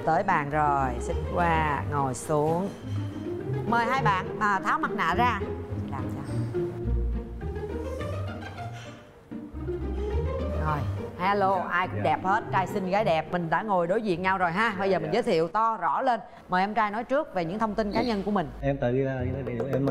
Tới bàn rồi, xích qua, ngồi xuống. Mời hai bạn tháo mặt nạ ra. Làm sao? Rồi, hello, ai cũng đẹp hết, trai xinh gái đẹp. Mình đã ngồi đối diện nhau rồi ha. Bây giờ mình giới thiệu to rõ lên. Mời em trai nói trước về những thông tin cá nhân của mình. Em tự em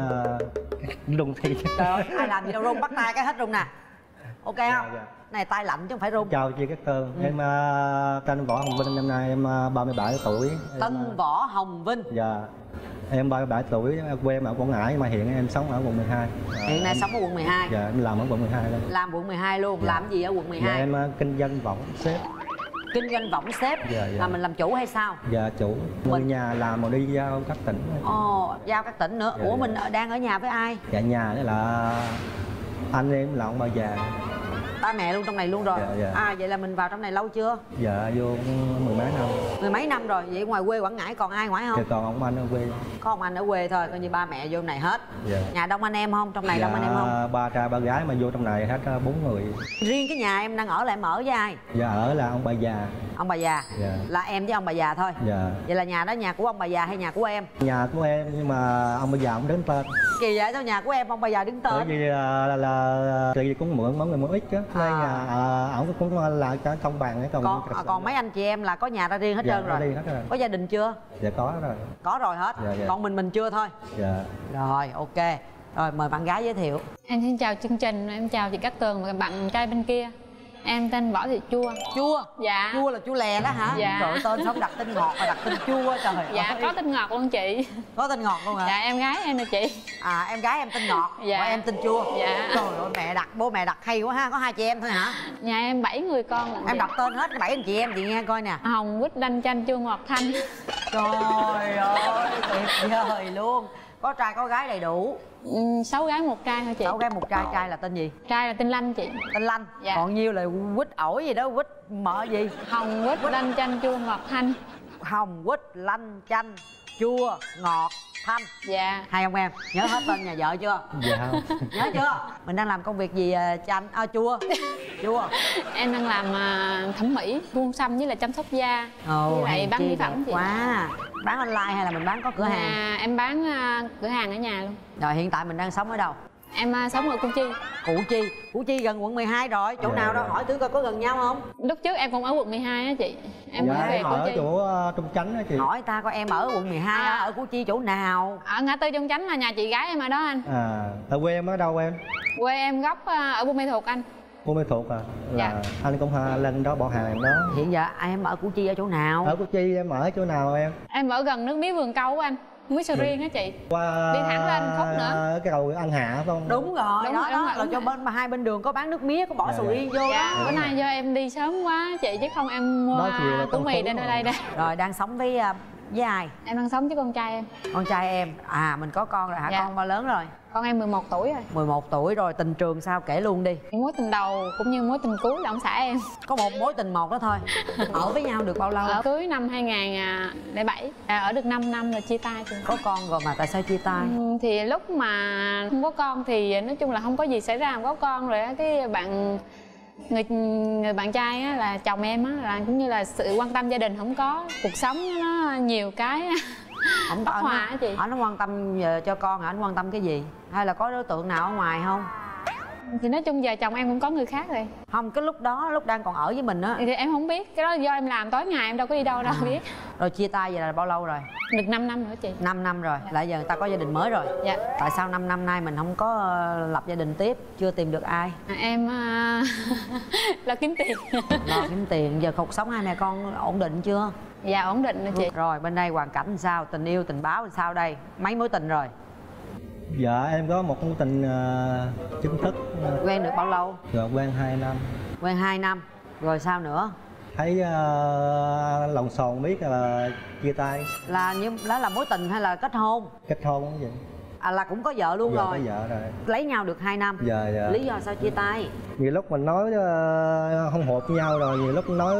rung thì. Trời ơi, ai làm gì đâu rung, bắt tay cái hết rung nè. Ok không? Dạ. Này tay lạnh chứ không phải rung. Chào chị Cát Tường. Em tên Võ Hồng Vinh, năm nay em 37 tuổi. Tân Võ Hồng Vinh. Dạ. Em 37 tuổi, quê em ở Quảng Ngãi mà hiện em sống ở quận 12. Hiện nay sống ở quận 12. Dạ, em làm ở quận 12 luôn. Làm quận 12 luôn. Dạ. Làm gì ở quận 12? Dạ, em kinh doanh võng xếp. Kinh doanh võng xếp. Dạ. Là mình làm chủ hay sao? Dạ, chủ. Người nhà làm mà đi giao các tỉnh. Ồ, giao các tỉnh nữa. Dạ, ủa dạ. mình đang ở nhà với ai? Dạ, nhà đó là anh em là ông bà già. Ba mẹ luôn trong này luôn rồi. Dạ. Vậy là mình vào trong này lâu chưa? Dạ, vô mười mấy năm. Mười mấy năm rồi. Vậy ngoài quê Quảng Ngãi còn ai ngoài không? Dạ, còn ông anh ở quê. Có ông anh ở quê thôi, coi như ba mẹ vô này hết. Dạ. Nhà đông anh em không? Trong này đông anh em không? Ba trai ba gái mà vô trong này hết 4 người. Riêng cái nhà em đang ở là em ở với ai? Dạ, ở là ông bà già. Ông bà già. Dạ. Là em với ông bà già thôi. Dạ. Vậy là nhà đó nhà của ông bà già hay nhà của em? Nhà của em nhưng mà ông bà già không đến tên. Kỳ vậy sao nhà của em ông bà già đứng tên? Bởi vì là thì cũng mượn mọi người mượn ít á. Nên ổng cũng là cả công bằng ấy, còn mấy anh chị em là có nhà ra riêng hết trơn rồi. Hết rồi. Có gia đình chưa? Dạ có rồi. Có rồi hết. Dạ. Còn mình chưa thôi. Dạ. Rồi ok. Rồi mời bạn gái giới thiệu. Em xin chào chương trình, em chào chị Cát Tường và bạn trai bên kia. Em tên Võ Thị Chua. Chua? Dạ. Chua là chua lè đó hả? Dạ. Trời ơi, tên sống đặt tên ngọt và đặt tên chua trời ơi. Dạ, có tên ngọt luôn chị. Có tên ngọt luôn hả? Dạ, em gái em nè chị. Em gái em tên ngọt. Dạ. Và em tên chua. Dạ. Trời ơi, bố mẹ đặt hay quá ha. Có 2 chị em thôi hả? Nhà em 7 người con. Em đặt tên hết 7 anh chị em, chị nghe coi nè. Hồng, Quýt, Đanh, Chanh, Chua, Ngọt, Thanh. Trời ơi, tuyệt vời luôn. Có trai có gái đầy đủ. 6 gái 1 trai thôi chị. 6 gái 1 trai. Trai là tên gì? Trai là tên Lanh chị. Tên Lanh. Dạ. Còn nhiêu là quýt ổi gì đó, quýt mỡ gì? Hồng, Quýt, Đanh, Chanh, Chua, Ngọt, Thanh. Hồng, quýt, lanh, chanh, chua, ngọt, thanh. Dạ. Hay không em? Nhớ hết tên nhà vợ chưa? Dạ không. Nhớ chưa? Mình đang làm công việc gì chanh? Chua. Chua. Em đang làm thẩm mỹ, buôn xăm với là chăm sóc da. Với lại bán mỹ phẩm chị. Quá. Bán online hay là mình bán có cửa hàng? Em bán cửa hàng ở nhà luôn. Rồi hiện tại mình đang sống ở đâu? Em sống ở Củ Chi. Củ Chi gần quận 12 rồi. Chỗ nào đó hỏi thử coi có gần nhau không? Lúc trước em cũng ở quận 12 á chị. Em Dạ, mới về em Củ ở Chi. chỗ Trung Chánh á chị. Hỏi ta coi em ở quận 12 ở Củ Chi chỗ nào? Ở ngã tư Trung Chánh là nhà chị gái em ở đó anh. Ở quê em ở đâu em? Quê em gốc ở Buôn Mê Thuột anh. Buôn Mê Thuột là Dạ. anh cũng lên đó bỏ hàng em đó. Hiện giờ em ở Củ Chi ở chỗ nào? Ở Củ Chi em ở chỗ nào em? Em ở gần nước mía Vườn Câu á anh. Núi Sầu Riêng á chị. Qua đi thẳng lên khúc nữa. Cái cầu An Hạ phải không? Đúng rồi, Đúng đó rồi, là cho bên mà hai bên đường có bán nước mía, có bỏ sầu riêng vô Dạ, đó. bữa nay do em đi sớm quá chị chứ không em mua củ mì đến đây đây. Rồi đang sống với ai? Em đang sống với con trai em. Con trai em. Mình có con rồi hả? Dạ. Con bao lớn rồi? Con em 11 tuổi rồi. 11 tuổi rồi. Tình trường sao kể luôn đi. Mối tình đầu cũng như mối tình cuối là ông xã em. Có một mối tình một đó thôi. Ở với nhau được bao lâu? Ở cưới năm 2007. Ở được 5 năm rồi chia tay rồi. Có con rồi mà tại sao chia tay? Thì lúc mà không có con thì nói chung là không có gì xảy ra, không có con rồi á, cái người bạn trai á, là chồng em á, là cũng như là sự quan tâm gia đình không có, cuộc sống nó nhiều cái Không bất hòa á chị. Anh quan tâm cho con hả? Anh quan tâm cái gì? Hay là có đối tượng nào ở ngoài không? Thì nói chung giờ chồng em cũng có người khác rồi. Không, cái lúc đó lúc đang còn ở với mình á thì em không biết, cái đó do em làm tối ngày em đâu có đi đâu đâu biết. Rồi chia tay vậy là bao lâu rồi? Được 5 năm rồi chị. 5 năm rồi. Dạ. Lại giờ người ta có gia đình mới rồi. Dạ. Tại sao 5 năm nay mình không có lập gia đình tiếp, chưa tìm được ai? Em lo kiếm tiền. Lo kiếm tiền. Giờ cuộc sống hai mẹ con ổn định chưa? Dạ ổn định rồi chị. Rồi bên đây hoàn cảnh sao? Tình yêu tình báo sao đây? Mấy mối tình rồi? Dạ em có một mối tình chính thức. Quen được bao lâu? Rồi quen 2 năm. Quen 2 năm. Rồi sao nữa? Thấy lộn xộn biết là chia tay. Là như đó là mối tình hay là kết hôn? Kết hôn không vậy? À là cũng có vợ luôn Giờ rồi. có vợ rồi. Lấy nhau được 2 năm. Dạ. Lý do sao chia tay? Nhiều lúc mình nói không hợp với nhau rồi, nhiều lúc nói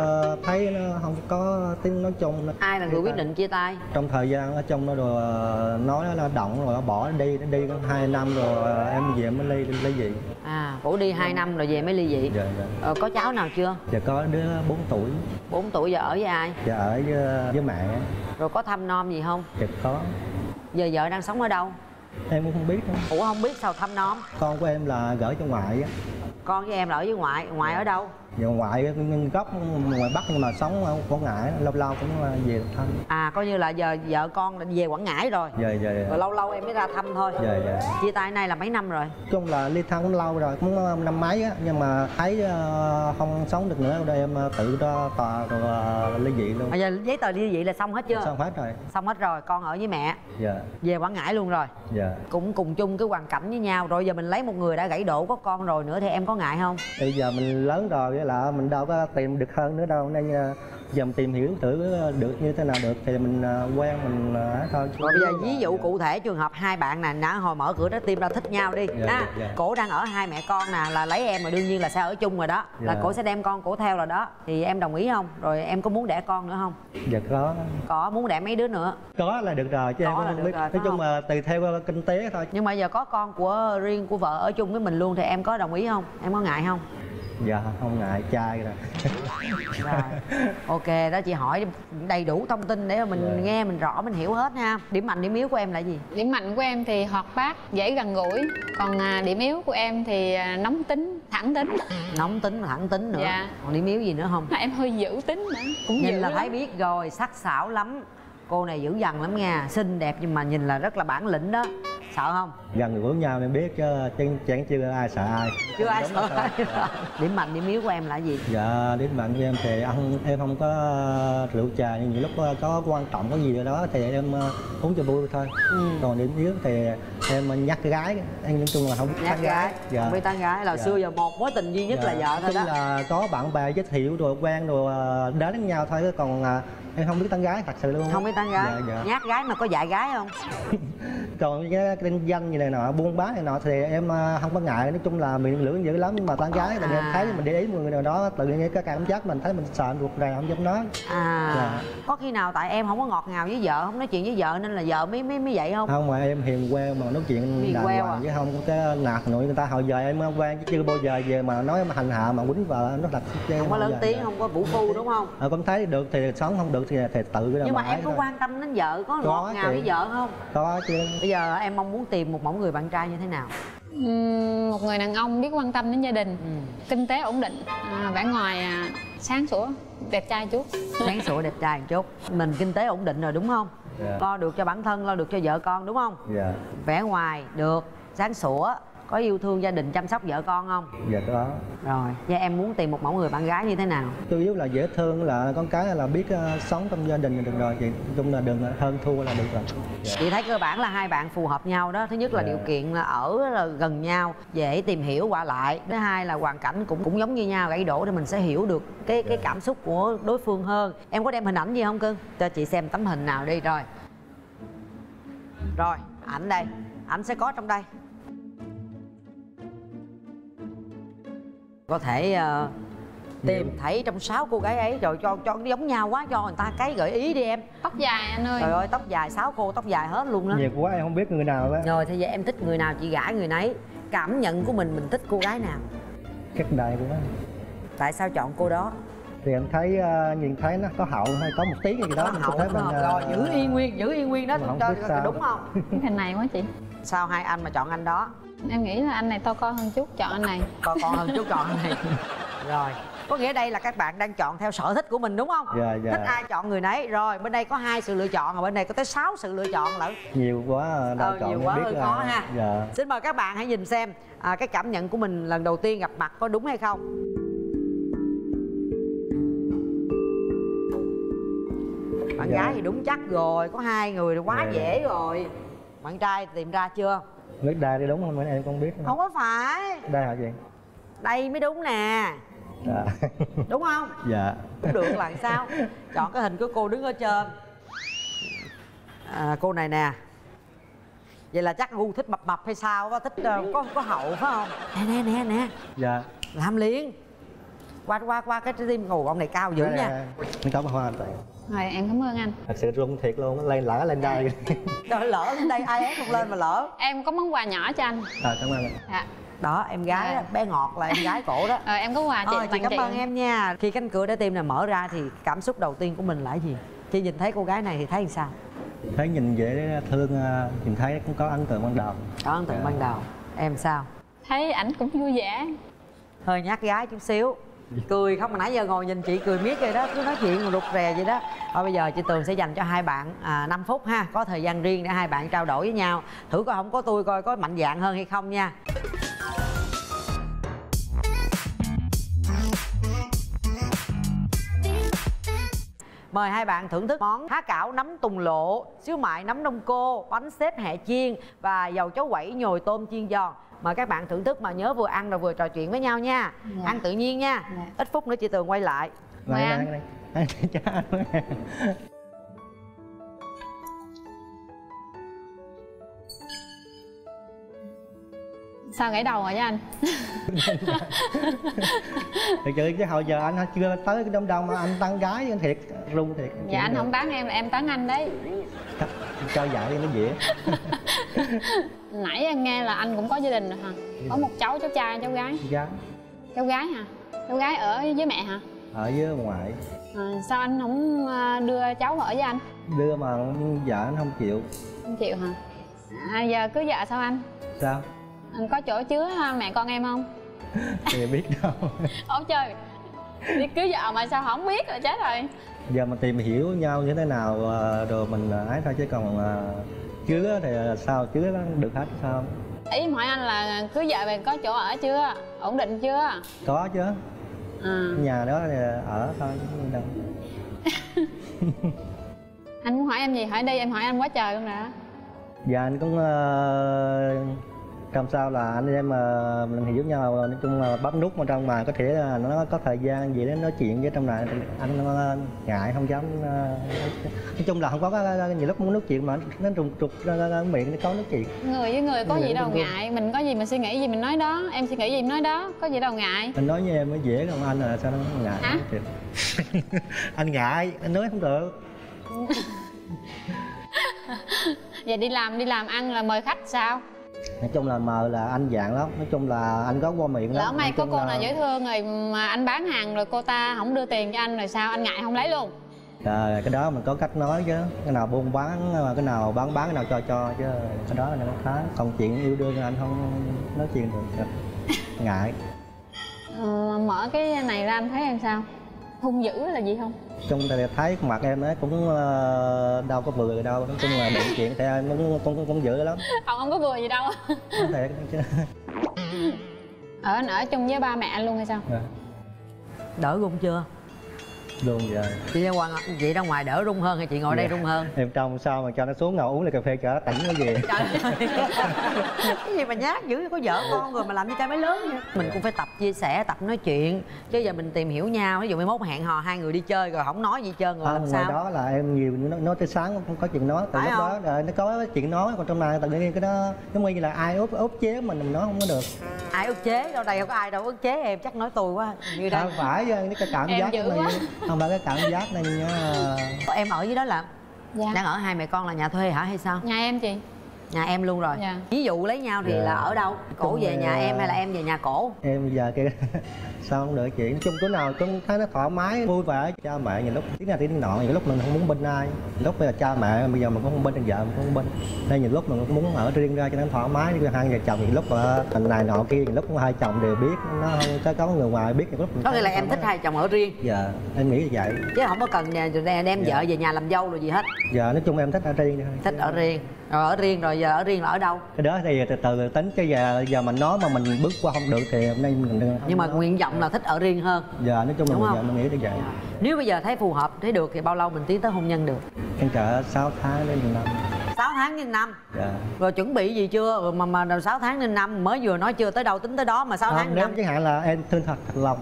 thấy nó không có tiếng nói chung nữa. Ai là người quyết định chia tay? Trong thời gian ở trong đó rồi nói nó động rồi nó bỏ đi 2 năm rồi em về mới ly dị. À, cổ đi 2 năm rồi về mới ly dị. Dạ. Có cháu nào chưa? Dạ có đứa 4 tuổi. 4 tuổi giờ ở với ai? Dạ ở với mẹ. Rồi có thăm nom gì không? Dạ có. Giờ vợ đang sống ở đâu? Em cũng không biết nữa. Ủa không biết sao thăm nom? Con của em là gửi cho ngoại á. Con với em là ở với ngoại. Ngoại ở đâu? Dạ ngoại gốc ngoài Bắc nhưng mà sống ở Quảng Ngãi, lâu lâu cũng về thăm. À coi như là giờ vợ con đã về Quảng Ngãi rồi. Dạ. Rồi lâu lâu em mới ra thăm thôi. Dạ. Chia tay nay là mấy năm rồi? Chung là ly thân cũng lâu rồi, cũng năm mấy á, nhưng mà thấy không sống được nữa, đây em tự ra tòa rồi ly dị luôn. Bây giờ giấy tờ ly dị là xong hết chưa? Xong hết rồi. Xong hết rồi, con ở với mẹ. Dạ. Về Quảng Ngãi luôn rồi. Dạ. Cũng cùng chung cái hoàn cảnh với nhau. Rồi giờ mình lấy một người đã gãy đổ có con rồi nữa thì em có ngại không? Bây giờ mình lớn rồi với lại mình đâu có tìm được hơn nữa đâu, nên giờ mình tìm hiểu thử được như thế nào được thì mình quen mình thôi. Rồi bây giờ ví dụ cụ thể trường hợp hai bạn nè, đã hồi mở cửa trái tim ra thích nhau đi. Dạ. Cổ đang ở hai mẹ con nè, là lấy em mà đương nhiên là sẽ ở chung rồi đó. Là Dạ. cổ sẽ đem con cổ theo rồi đó. Thì em đồng ý không? Rồi em có muốn đẻ con nữa không? Dạ có. Có, muốn đẻ mấy đứa nữa? Có là được rồi chứ Có em cũng là không được biết. rồi, Nói chung là tùy theo kinh tế thôi. Nhưng mà giờ có con của riêng của vợ ở chung với mình luôn thì em có đồng ý không? Em có ngại không? Dạ không ngại, trai rồi. Rồi. Ok, đó chị hỏi đầy đủ thông tin để mà mình nghe mình rõ mình hiểu hết ha. Điểm mạnh điểm yếu của em là gì? Điểm mạnh của em thì hoạt bát, dễ gần gũi. Còn điểm yếu của em thì nóng tính, thẳng tính. Nóng tính và thẳng tính nữa. Dạ. Còn điểm yếu gì nữa không? Em hơi dữ tính nữa. Cũng Nhìn dữ là lắm. thấy biết rồi, sắc sảo lắm. Cô này dữ dằn lắm nha, xinh đẹp nhưng mà nhìn là rất là bản lĩnh đó. Sợ không? Gần gũi nhau em biết chứ chẳng chưa ai sợ ai. Chưa ai sợ ai. Điểm mạnh điểm yếu của em là gì? Dạ điểm mạnh của em thì em không có rượu trà, nhưng những lúc có quan trọng có gì ở đó thì em uống cho vui thôi. Còn điểm yếu thì em nhắc gái, em nói chung là không biết Nhát gái. Dạ. Không biết tán gái là Dạ. xưa giờ một mối tình duy nhất là vợ thôi chung đó. là có bạn bè giới thiệu rồi quen rồi đến với nhau thôi, còn em không biết tán gái thật sự luôn. Không biết tán gái. Dạ. Nhát gái mà có dạy gái không? Còn cái kinh doanh như này nọ, buôn bán này nọ thì em không có ngại. Nói chung là miệng lưỡi dữ lắm, nhưng mà tán gái thì em thấy mình để ý một người nào đó tự nhiên cái cảm giác mình thấy mình sợ ruột rè không dám nói. Dạ. Có khi nào tại em không có ngọt ngào với vợ, không nói chuyện với vợ nên là vợ mới vậy không? Không, mà em hiền queo mà nói chuyện đàng hoàng chứ không có cái nạt nội người ta. Hồi giờ em quen chứ chưa bao giờ về mà nói em hành hạ mà quýnh vợ nó là Không có lớn tiếng, không có vũ phu đúng không? Con thấy được thì sống, không được thì tự cái Nhưng mà em có quan tâm đến vợ, có ngọt ngào với vợ không? Có chứ. Bây giờ em mong muốn tìm một mẫu người bạn trai như thế nào? Một người đàn ông biết quan tâm đến gia đình, kinh tế ổn định, vẻ ngoài sáng sủa, đẹp trai chút. Sáng sủa đẹp trai một chút. Mình kinh tế ổn định rồi đúng không? Dạ. Lo được cho bản thân, lo được cho vợ con đúng không? Dạ. Vẻ ngoài được, sáng sủa, có yêu thương gia đình, chăm sóc vợ con không? Dạ có. Rồi, vậy em muốn tìm một mẫu người bạn gái như thế nào? Chủ yếu là dễ thương, là con cái là biết sống trong gia đình là được rồi chị. Nói chung là đừng hơn thua là được rồi. Dạ. Chị thấy cơ bản là hai bạn phù hợp nhau đó. Thứ nhất là Dạ. điều kiện là ở là gần nhau, dễ tìm hiểu qua lại. Thứ hai là hoàn cảnh cũng giống như nhau, gãy đổ thì mình sẽ hiểu được cái cảm xúc của đối phương hơn. Em có đem hình ảnh gì không cưng? Cho chị xem tấm hình nào đi rồi. Rồi, ảnh đây, ảnh sẽ có trong đây. Có thể tìm thấy trong 6 cô gái ấy rồi cho nó giống nhau quá, cho người ta cái gợi ý đi em. Tóc dài anh ơi. Trời ơi, tóc dài 6 cô tóc dài hết luôn đó. Nhiều quá em không biết người nào đó. Rồi thì vậy em thích người nào chị gả người nấy. Cảm nhận của mình thích cô gái nào? Cách đại của nó. Tại sao chọn cô đó? Thì em thấy nhìn thấy nó có hậu hay có một tí gì đó. Có hậu không? Rồi giữ yên nguyên đó không cho biết sao. đúng không? Cái hình này quá chị. Sao hai anh mà chọn anh đó? Em nghĩ là anh này to con hơn chút, chọn anh này. Còn hơn chút chọn anh này. Rồi, có nghĩa đây là các bạn đang chọn theo sở thích của mình đúng không? Dạ. Thích ai chọn người nấy. Rồi bên đây có 2 sự lựa chọn, rồi bên đây có tới 6 sự lựa chọn lận. Nhiều quá đâu chọn nhiều em quá biết hơi khó ha. Dạ. Xin mời các bạn hãy nhìn xem cái cảm nhận của mình lần đầu tiên gặp mặt có đúng hay không. Bạn gái thì đúng chắc rồi, có 2 người thì quá dễ rồi. Bạn trai tìm ra chưa? Nước đai đi đúng không? Em không biết. Không có phải. Đây hả chị? Đây mới đúng nè. Dạ. Đúng không? Dạ. Cũng được là sao? Chọn cái hình của cô đứng ở trên. Cô này nè. Vậy là chắc gu thích mập mập hay sao á, thích có hậu phải không? Nè. Dạ. Làm liền. Qua cái tim ngủ ông này cao dữ nha. Nó có hoa vậy. Rồi em cảm ơn anh. Thật sự rung thiệt luôn, lên lỡ lên đây. Trời, lỡ lên đây ai ép không lên mà lỡ. Em có món quà nhỏ cho anh. Cảm ơn anh. Dạ. Đó, em gái đó, bé Ngọt là em gái cổ đó. Em có quà chị cảm ơn em nha. Khi cánh cửa trái tim này mở ra thì cảm xúc đầu tiên của mình là gì? Khi nhìn thấy cô gái này thì thấy làm sao? Thấy nhìn dễ thương, nhìn thấy cũng có ấn tượng ban đầu. Có ấn tượng ban đầu. Em sao? Thấy ảnh cũng vui vẻ. Hơi nhát gái chút xíu. Cười không mà nãy giờ ngồi nhìn chị cười miết rồi đó, cứ nói chuyện mà rụt rè vậy đó. Thôi bây giờ chị Tường sẽ dành cho hai bạn 5 phút ha, có thời gian riêng để hai bạn trao đổi với nhau. Thử coi không có tôi coi có mạnh dạn hơn hay không nha. Mời hai bạn thưởng thức món há cảo nấm tùng lộ, xíu mại nấm đông cô, bánh xếp hẹ chiên và dầu cháo quẩy nhồi tôm chiên giòn. Mời các bạn thưởng thức mà nhớ vừa ăn rồi vừa trò chuyện với nhau nha. Ăn tự nhiên nha. Ít phút nữa chị Tường quay lại. Mời anh. Sao gãy đầu rồi với anh? Thật sự chứ hồi giờ anh chưa tới cái đông mà anh tán gái anh thiệt rung thiệt. Dạ anh không tán em tán anh đấy. Cho dạy nó dễ. Nãy em nghe là anh cũng có gia đình rồi hả? Có một cháu trai, cháu gái? Cháu gái hả? Cháu gái ở với mẹ hả? Ở với ngoại. Sao anh không đưa cháu ở với anh? Đưa mà vợ anh không chịu. Không chịu hả? Giờ cưới vợ sao anh? Sao? Anh có chỗ chứa mẹ con em không? Thì biết đâu. Ủa trời, đi cưới vợ mà sao không biết rồi, chết rồi. Giờ mình tìm hiểu nhau như thế nào rồi mình ấy thôi, chứ còn chứa thì sao chứa nó được hết sao? Ý em hỏi anh là cưới vợ về có chỗ ở chưa? Ổn định chưa? Có chứ. Nhà đó thì ở thôi chứ đâu. Anh muốn hỏi em gì hỏi đi, em hỏi anh quá trời luôn nè. Dạ anh cũng làm sao là anh em mình hiểu nhau, nói chung là bấm nút mà trong mà có thể là nó có thời gian gì để nói chuyện với trong này anh ngại không dám, nói chung là không có nhiều lúc muốn nói chuyện mà nó trục ra miệng nó có nói chuyện. Người với người có gì đâu ngại, mình có gì mình suy nghĩ gì mình nói đó, em suy nghĩ gì mình nói đó, có gì đâu ngại. Anh nói với em mới dễ, còn anh là sao nó ngại. Hả? Anh ngại, anh nói không được. Vậy đi làm ăn là mời khách sao? Nói chung là mờ là anh dạng lắm, nói chung là anh có qua miệng lắm. Lỡ may có cô nào dễ thương rồi mà anh bán hàng rồi cô ta không đưa tiền cho anh rồi sao, anh ngại không lấy luôn? Cái đó mình có cách nói chứ, cái nào buôn bán, cái nào bán cái nào cho chứ, cái đó là nó khá. Còn chuyện yêu đương anh không nói chuyện được, ngại. Mở cái này ra anh thấy em sao? Hung dữ là gì không? Chung thì thấy mặt em ấy cũng đâu có vừa đâu, nói chung là định chuyện thì em cũng dữ lắm. Không có vừa gì đâu. Thiệt chứ. Anh ở chung với ba mẹ anh luôn hay sao? Dạ. Đỡ rung chưa? Luôn rồi. Chị ra ngoài đỡ rung hơn hay chị ngồi đây rung hơn? Em trong sao mà cho nó xuống ngồi uống ly cà phê cho nó tỉnh nó về. Cái gì mà nhát dữ, có vợ con rồi mà làm như trai mới lớn vậy. Mình cũng phải tập chia sẻ, tập nói chuyện. Chứ giờ mình tìm hiểu nhau, ví dụ 21 hẹn hò hai người đi chơi rồi không nói gì trơn rồi làm sao? Ngày đó là em nhiều nói tới sáng không có chuyện nói, từ lúc đó nó có chuyện nói, còn trong này tự nhiên cái đó giống như là ai ốp chế mình nói không có được. Ai ức chế đâu, đây không có ai đâu ức chế em, chắc nói tôi quá như đây. Không phải cái cảm giác này, không phải cái cảm giác này nha. Em ở dưới đó là đang ở hai mẹ con là nhà thuê hả hay sao? Nhà em chị. Nhà em luôn rồi. Ví dụ lấy nhau thì là ở đâu? Cổ về nhà em hay là em về nhà cổ? Em bây giờ kia sao không được chuyện chung chỗ nào cũng thấy nó thoải mái vui vẻ. Cha mẹ nhiều lúc tiếng này tiếng nọ, nhiều lúc mình không muốn bên ai, lúc bây giờ cha mẹ bây giờ mình cũng không bên vợ mình cũng không bên, nên nhiều lúc mình cũng muốn ở riêng ra cho nó thoải mái. Hai vợ chồng nhiều lúc tình này nọ kia, nhiều lúc hai chồng đều biết, nó không có người ngoài biết. Nhiều lúc có nghĩa là em thích hai chồng ở riêng. Dạ em nghĩ như vậy, chứ không có cần đem vợ về nhà làm dâu rồi gì hết. Dạ nói chung em thích ở riêng. Thích ở riêng. Rồi ở riêng rồi, giờ ở riêng là ở đâu? Cái đó thì từ từ tính, chứ giờ mình nói mà mình bước qua không được thì hôm nay mình nhưng mà nguyện vọng là thích ở riêng hơn. Dạ nói chung là mình nghĩ như vậy. Nếu bây giờ thấy phù hợp, thấy được thì bao lâu mình tiến tới hôn nhân được? Em chờ 6 tháng đến 1 năm. 6 tháng đến năm. Dạ. Rồi chuẩn bị gì chưa? Rồi mà 6 tháng đến năm mới vừa nói chưa tới đâu tính tới đó mà 6 tháng đến năm. Chẳng hạn là em thương thật lòng đó.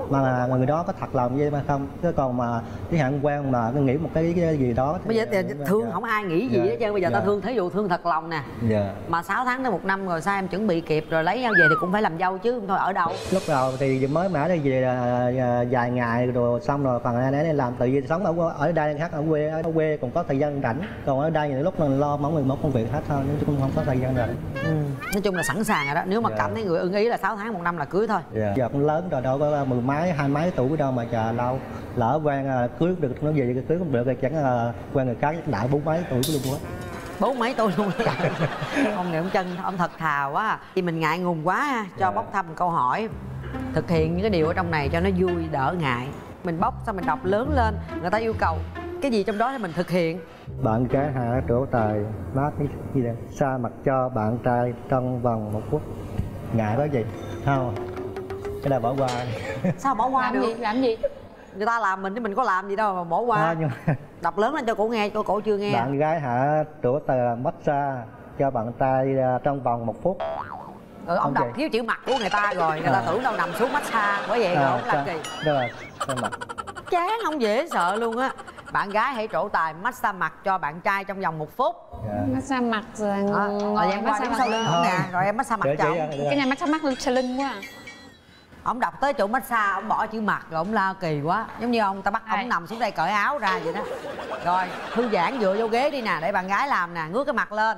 mà người đó có thật lòng với em hay không, chứ còn mà cái hạn quen mà nghĩ một cái gì đó bây giờ thương không ai nghĩ gì hết trơn. Bây giờ ta thương, thí dụ thương thật lòng nè, mà 6 tháng tới 1 năm rồi sao em chuẩn bị kịp rồi lấy nhau về thì cũng phải làm dâu chứ, thôi ở đâu. Lúc đầu thì mới mẻ đi về vài ngày rồi xong rồi còn anh ấy làm tự nhiên sống ở đây khác, ở quê còn có thời gian rảnh, còn ở đây những lúc mình lo mỗi công việc hết thôi chứ cũng không có thời gian rảnh. Nói chung là sẵn sàng rồi đó, nếu mà cảm thấy người ưng ý là 6 tháng 1 năm là cưới thôi. Giờ cũng lớn rồi, đâu có 10 mấy 20 mấy tuổi đâu mà chờ lâu, lỡ quen cưới được nó về cưới không được thì chẳng quen người khác đại 40 mấy tuổi luôn quá. 40 mấy tuổi luôn. Ông này ông Trân ông thật thà quá, thì mình ngại ngùng quá ha. Cho bóc thăm câu hỏi, thực hiện những cái điều ở trong này cho nó vui đỡ ngại. Mình bóc xong mình đọc lớn lên, người ta yêu cầu cái gì trong đó thì mình thực hiện. Bạn gái hạ trổ tài mát cái gì đây, xa mặt cho bạn trai trong vòng 1 phút. Ngại có gì không, cái này bỏ qua. Sao bỏ qua làm được? Làm gì Người ta làm mình chứ mình có làm gì đâu mà bỏ qua. Nhưng mà... đọc lớn lên cho cổ nghe, cho cổ chưa nghe. Bạn gái hạ trổ tài massage cho bạn trai trong vòng 1 phút. Ông đọc thiếu chữ mặt của người ta rồi, người ta tưởng đâu nằm xuống massage bởi vậy rồi ông làm kỳ. Đó là mặt. Chán không dễ sợ luôn á. Bạn gái hãy trổ tài massage mặt cho bạn trai trong vòng 1 phút. Massage mặt rồi ngồi em qua đứng sau lưng không nè, rồi em massage mặt cho ông. Cái này massage mắt sau lưng quá. Ông đọc tới chỗ massage ông bỏ chữ mặt rồi ông la kỳ quá, giống như ông ta bắt ông nằm xuống đây cởi áo ra vậy đó. Rồi thư giãn dựa vô ghế đi nè, để bạn gái làm nè, ngước cái mặt lên.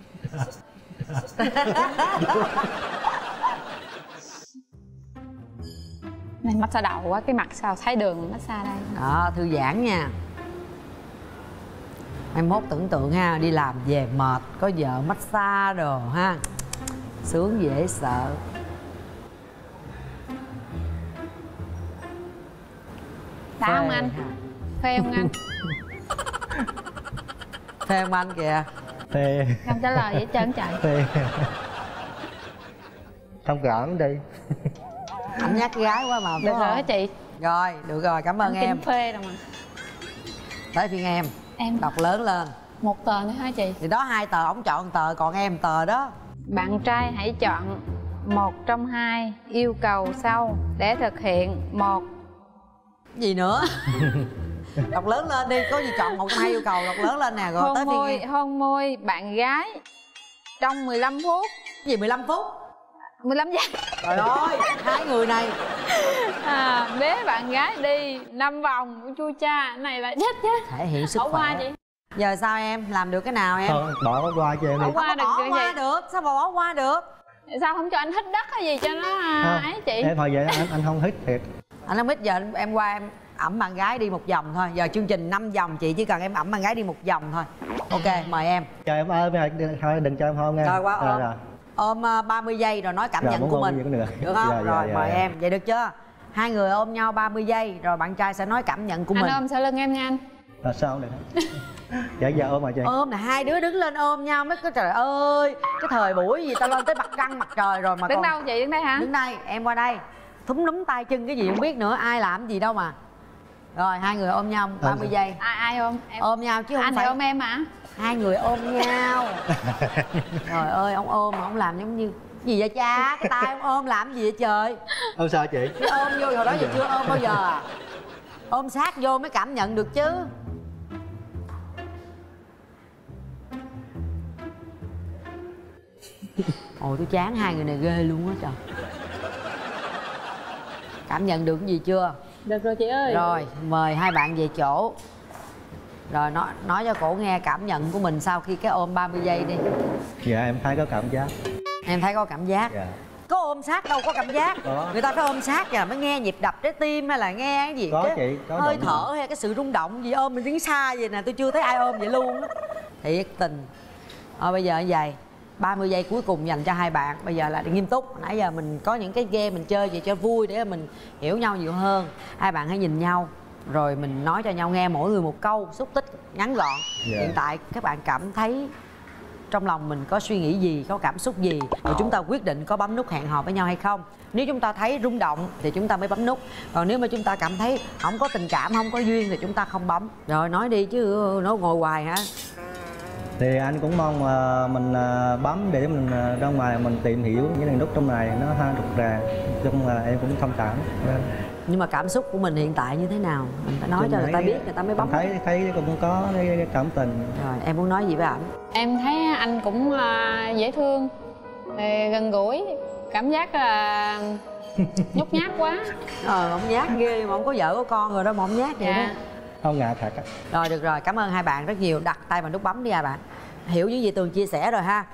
Này massage đầu quá, cái mặt sao thấy đường massage đây. Đó, thư giãn nha. Em mốt tưởng tượng ha, đi làm về mệt có vợ massage đồ ha, sướng dễ sợ. Đã không anh? Phê không anh? Phê không anh kìa? Phê. Không trả lời vậy trơn trời. Phê. Thông cảm đi. Anh nhắc gái quá mà. Được rồi chị. Rồi, được rồi, cảm ơn em. Phê rồi mà. Tới phiên em. Em đọc lớn lên. 1 tờ nữa hả chị? Thì đó 2 tờ, ổng chọn 1 tờ, còn em tờ đó. Bạn trai hãy chọn 1 trong 2 yêu cầu sau để thực hiện. 1. Gì nữa? Đọc lớn lên đi, có gì chọn 1 trong 2 yêu cầu, đọc lớn lên nè. Rồi tới phiên em. Hôn môi bạn gái trong 15 phút. Gì 15 phút? 15 giây. Trời ơi, 2 người này. Bế bạn gái đi 5 vòng. Chua cha, này là chết chứ. Thể hiện sức khỏe. Bỏ qua chị. Giờ sao em? Làm được cái nào em? Thôi, bỏ qua cho em đi. Bỏ qua được, sao mà bỏ qua được? Sao không cho anh hít đất hay gì cho nó ấy chị? Em hồi vậy anh không hít thiệt. Anh không hít, giờ em qua em ẩm bạn gái đi 1 vòng thôi. Giờ chương trình 5 vòng, chị chỉ cần em ẩm bạn gái đi 1 vòng thôi. Ok, mời em. Chờ em ơi, thôi đừng cho em hôn nha. Rồi qua ôm. Ôm 30 giây rồi nói cảm nhận của mình. Được không? Rồi mời em, vậy được chưa? 2 người ôm nhau 30 giây rồi bạn trai sẽ nói cảm nhận của mình. Anh ôm sau lưng em nha anh. Là sao được? Dạ giờ ôm mà chị. Ôm là 2 đứa đứng lên ôm nhau mới có, trời ơi. Cái thời buổi gì ta lên tới mặt trăng mặt trời rồi mà. Đứng đâu chị? Đứng đây hả? Đứng đây, em qua đây. Thúm núm tay chân cái gì không biết nữa, ai làm gì đâu mà. Rồi 2 người ôm nhau 30 giây. Ai ôm? Em. Ôm nhau chứ không anh phải. Anh ôm em hả? 2 người ôm nhau. Trời ơi, ông ôm mà ông làm giống như gì vậy cha? Cái tay ông ôm làm gì vậy trời? Ôm sao chị? Cái ôm vô hồi đó giờ chưa ôm bao giờ à? Ôm sát vô mới cảm nhận được chứ. Ôi tôi chán 2 người này ghê luôn á trời. Cảm nhận được cái gì chưa? Được rồi chị ơi. Rồi mời 2 bạn về chỗ. Rồi nói cho cổ nghe cảm nhận của mình sau khi cái ôm 30 giây đi. Dạ em thấy có cảm giác. Em thấy có cảm giác. Dạ. Có ôm sát đâu có cảm giác. Người ta phải ôm sát kìa mới nghe nhịp đập trái tim hay là nghe cái gì. Có chị, có hơi thở hay cái sự rung động gì. Ôm mình đứng xa vậy nè, tôi chưa thấy ai ôm vậy luôn á. Thiệt tình. Bây giờ như vậy 30 giây cuối cùng dành cho 2 bạn. Bây giờ là nghiêm túc. Nãy giờ mình có những cái game mình chơi vậy cho vui để mình hiểu nhau nhiều hơn. 2 bạn hãy nhìn nhau rồi mình nói cho nhau nghe mỗi người 1 câu xúc tích ngắn gọn. Hiện tại các bạn cảm thấy trong lòng mình có suy nghĩ gì, có cảm xúc gì, rồi chúng ta quyết định có bấm nút hẹn hò với nhau hay không. Nếu chúng ta thấy rung động thì chúng ta mới bấm nút, còn nếu mà chúng ta cảm thấy không có tình cảm, không có duyên thì chúng ta không bấm. Rồi nói đi chứ nó ngồi hoài hả? Thì anh cũng mong mình bấm để mình ra ngoài mình tìm hiểu những nút trong này nó ha rụt rà, chung là em cũng thông cảm. Nhưng mà cảm xúc của mình hiện tại như thế nào? Mình phải nói cho người ta biết, người ta mới bấm. Thấy cũng có cái cảm tình. Rồi, em muốn nói gì với ảnh? Em thấy anh cũng dễ thương, gần gũi, cảm giác là nhút nhát quá. Ông nhát ghê mà không có vợ có con rồi đó mà ông nhát vậy đó. Không ngại thật á. Rồi được rồi, cảm ơn hai bạn rất nhiều. Đặt tay vào nút bấm đi hai bạn. Hiểu những gì Tường chia sẻ rồi ha.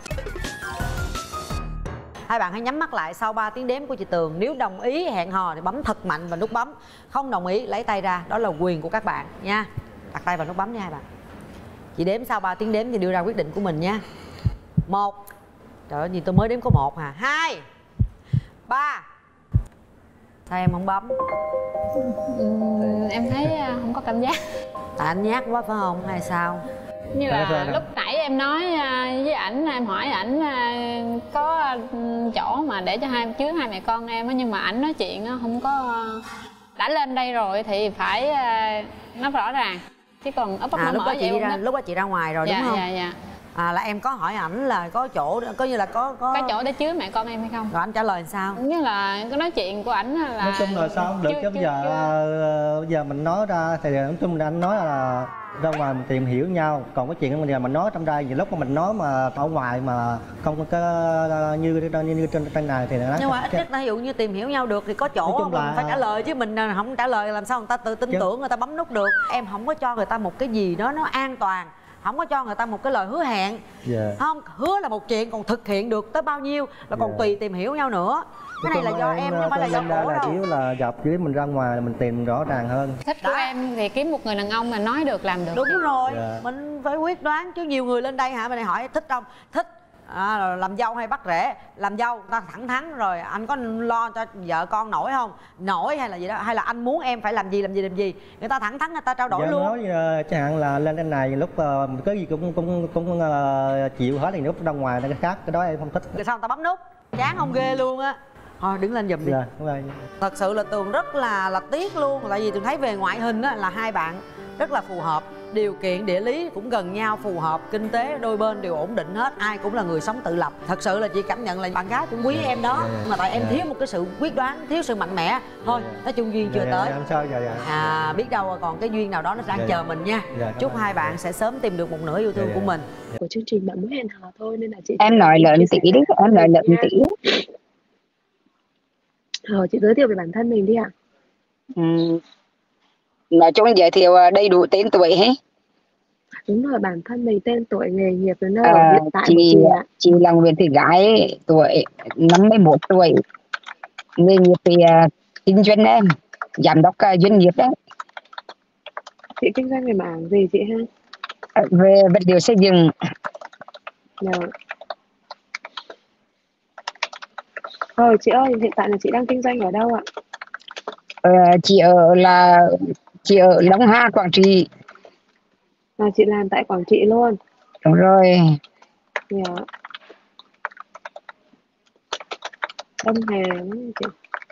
Hai bạn hãy nhắm mắt lại sau 3 tiếng đếm của chị Tường. Nếu đồng ý hẹn hò thì bấm thật mạnh vào nút bấm. Không đồng ý lấy tay ra, đó là quyền của các bạn nha. Đặt tay vào nút bấm nha hai bạn. Chị đếm sau 3 tiếng đếm thì đưa ra quyết định của mình nha. 1. Trời ơi, gì tôi mới đếm có 1 hả? 2 3. Sao em không bấm? Em thấy không có cảm giác. Tại anh nhát quá phải không hay sao? Như là lúc nãy em nói với ảnh, em hỏi ảnh có chỗ mà để cho chứa hai mẹ con em á, nhưng mà ảnh nói chuyện không có. Đã lên đây rồi thì phải nói rõ ràng, chứ còn ấp ấp lúc đó chị đi ra, lúc đó chị ra ngoài rồi dạ, đúng không? Dạ. Là em có hỏi ảnh là có chỗ, coi như là có cái chỗ để chứa mẹ con em hay không? Rồi anh trả lời sao? Cũng như là cái nói chuyện của ảnh là nói chung là sao không được, chứ bây giờ mình nói ra thì nói chung là anh nói là ra ngoài mình tìm hiểu nhau, còn cái chuyện mình nói trong đây, nhiều lúc mà mình nói mà ở ngoài mà không có như trên này thì nó. Nhưng mà ít nhất là ví dụ như tìm hiểu nhau được thì có chỗ mình phải trả lời, chứ mình không trả lời làm sao người ta tự tin tưởng, người ta bấm nút được. Em không có cho người ta một cái gì đó nó an toàn, không có cho người ta một cái lời hứa hẹn. Không, hứa là một chuyện, còn thực hiện được tới bao nhiêu là còn tùy tìm hiểu nhau nữa. Cái này là do em, không phải là do cổ đâu. Chỉ là dọc dưới mình ra ngoài là mình tìm rõ ràng hơn. Thích của em thì kiếm một người đàn ông mà nói được làm được. Đúng rồi, mình phải quyết đoán chứ nhiều người lên đây hả, mình này hỏi thích không? Thích. Làm dâu hay bắt rể? Làm dâu, ta thẳng thắn rồi. Anh có lo cho vợ con nổi không? Nổi hay là gì đó, hay là anh muốn em phải làm gì người ta thẳng thắn, người ta trao đổi luôn. Nói chẳng hạn là lên cái này lúc cái gì cũng chịu hết, thì lúc ra ngoài cái khác, cái đó em không thích. Rồi sao người ta bấm nút chán không ghê luôn á. Thôi đứng lên giùm đi. Thật sự là Tường rất là tiếc luôn, tại vì Tường thấy về ngoại hình á là hai bạn rất là phù hợp, điều kiện địa lý cũng gần nhau, phù hợp, kinh tế đôi bên đều ổn định hết, ai cũng là người sống tự lập. Thật sự là chị cảm nhận là bạn gái cũng quý em đó, mà tại em thiếu một cái sự quyết đoán, thiếu sự mạnh mẽ thôi. Nói chung duyên chưa tới, biết đâu còn cái duyên nào đó nó đang chờ mình nha. Chúc hai bạn sẽ sớm tìm được một nửa yêu thương của mình. Của chương trình bạn muốn hẹn hò thôi nên là chị em nói lớn tí đi, em nói lớn tí. Chị giới thiệu về bản thân mình đi ạ. Nói chung giới thiệu đầy đủ tên tuổi hết. Đúng rồi, bản thân mình, tên tuổi, nghề nghiệp, rồi nơi ở hiện tại của chị ạ. Chị là Nguyễn Thị Gái, tuổi 51 tuổi, nghề nghiệp thì kinh doanh em, giám đốc doanh nghiệp đấy. Chị kinh doanh về mảng gì chị ha? Về vật liệu xây dựng. Rồi chị ơi, hiện tại là chị đang kinh doanh ở đâu ạ? Chị ở Long Hà, Quảng Trị. Chị làm tại Quảng Trị luôn. Đúng rồi. Đông Hà chị.